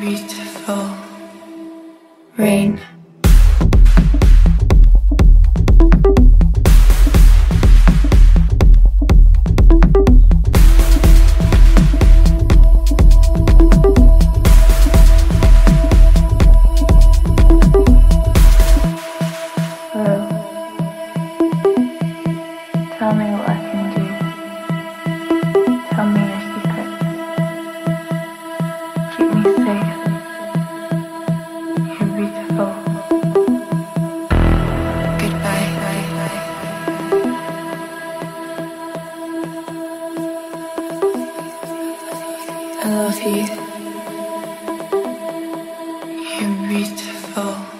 beautiful. Rain. Hello. Tell me what I can do. Tell me your secrets. Keep me safe. You're beautiful. Goodbye. I love you. You're beautiful.